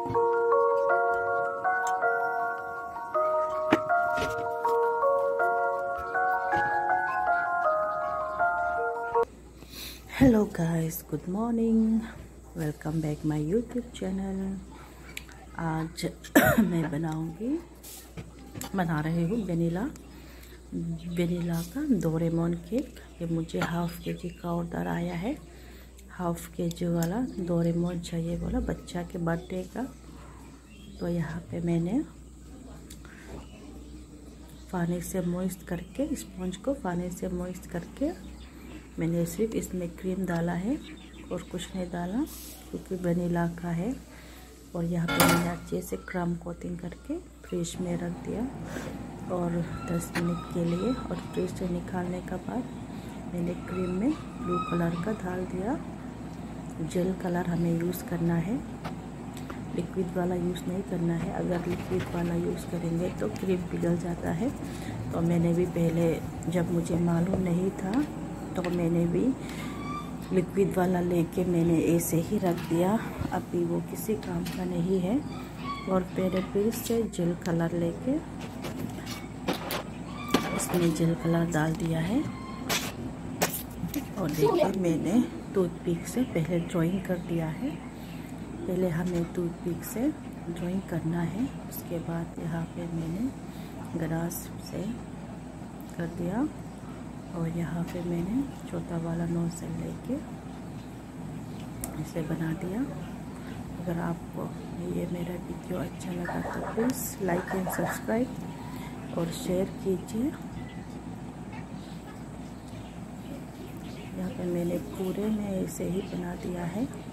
Hello guys, good morning, welcome back my YouTube channel. आज मैं बना रही हूँ वेनिला का डोरेमोन केक। ये मुझे हाफ के जी का ऑर्डर आया है। हाफ के जी वाला डोरेमोन चाहिए बोला बच्चा के बर्थडे का। तो यहाँ पे मैंने पानी से मॉइस्ट करके, स्पंज को पानी से मॉइस्ट करके मैंने सिर्फ इसमें क्रीम डाला है और कुछ नहीं डाला, क्योंकि वनीला का है। और यहाँ पे मैंने अच्छे से क्रम कोटिंग करके फ्रिज में रख दिया और 10 मिनट के लिए। और फ्रिज से निकालने के बाद मैंने क्रीम में ब्लू कलर का डाल दिया। जेल कलर हमें यूज़ करना है, लिक्विड वाला यूज़ नहीं करना है। अगर लिक्विड वाला यूज़ करेंगे तो क्रीम पिघल जाता है। तो मैंने भी पहले, जब मुझे मालूम नहीं था, तो मैंने भी लिक्विड वाला लेके मैंने ऐसे ही रख दिया। अभी वो किसी काम का नहीं है। और फिर से जेल कलर लेके इसमें जेल कलर डाल दिया है। और देखिए मैंने टूथपिक से पहले ड्राइंग कर दिया है। पहले हमें टूथपिक से ड्राइंग करना है, उसके बाद यहाँ पे मैंने ग्लास से कर दिया। और यहाँ पे मैंने छोटा वाला नोजल लेके इसे बना दिया। अगर आपको ये मेरा वीडियो अच्छा लगा तो प्लीज़ लाइक एंड सब्सक्राइब और शेयर कीजिए। यहाँ पे मैंने पूरे में ऐसे ही बना दिया है।